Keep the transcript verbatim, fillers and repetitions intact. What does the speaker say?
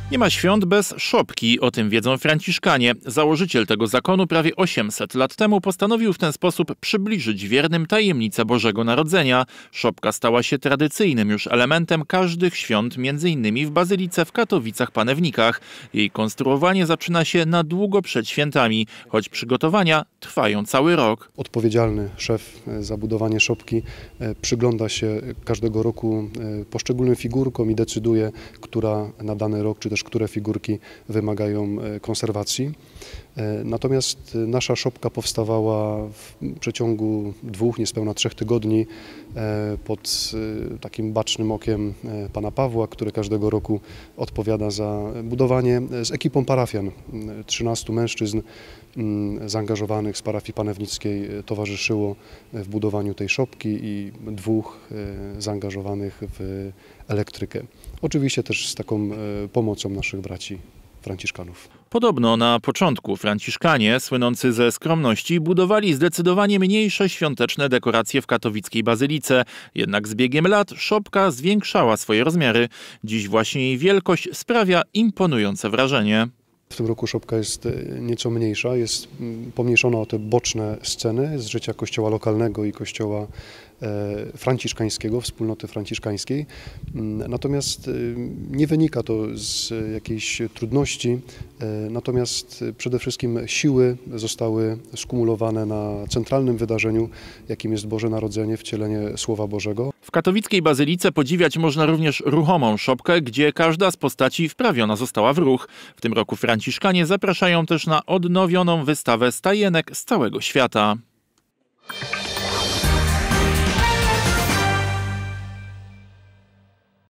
Nie ma świąt bez szopki, o tym wiedzą Franciszkanie. Założyciel tego zakonu prawie osiemset lat temu postanowił w ten sposób przybliżyć wiernym tajemnicę Bożego Narodzenia. Szopka stała się tradycyjnym już elementem każdych świąt, między innymi w Bazylice w Katowicach-Panewnikach. Jej konstruowanie zaczyna się na długo przed świętami, choć przygotowania trwają cały rok. Odpowiedzialny szef za budowanie szopki przygląda się każdego roku poszczególnym figurkom i decyduje, która na dany rok, czy też które figurki wymagają konserwacji. Natomiast nasza szopka powstawała w przeciągu dwóch, niespełna trzech tygodni pod takim bacznym okiem pana Pawła, który każdego roku odpowiada za budowanie z ekipą parafian. trzynastu mężczyzn zaangażowanych z parafii panewnickiej towarzyszyło w budowaniu tej szopki i dwóch zaangażowanych w elektrykę. Oczywiście też z taką pomocą naszych braci franciszkanów. Podobno na początku Franciszkanie, słynący ze skromności, budowali zdecydowanie mniejsze świąteczne dekoracje w katowickiej bazylice. Jednak z biegiem lat szopka zwiększała swoje rozmiary. Dziś właśnie jej wielkość sprawia imponujące wrażenie. W tym roku szopka jest nieco mniejsza, jest pomniejszona o te boczne sceny z życia kościoła lokalnego i kościoła franciszkańskiego, wspólnoty franciszkańskiej. Natomiast nie wynika to z jakiejś trudności, natomiast przede wszystkim siły zostały skumulowane na centralnym wydarzeniu, jakim jest Boże Narodzenie, wcielenie Słowa Bożego. W katowickiej bazylice podziwiać można również ruchomą szopkę, gdzie każda z postaci wprawiona została w ruch. W tym roku Franciszkanie zapraszają też na odnowioną wystawę stajenek z całego świata.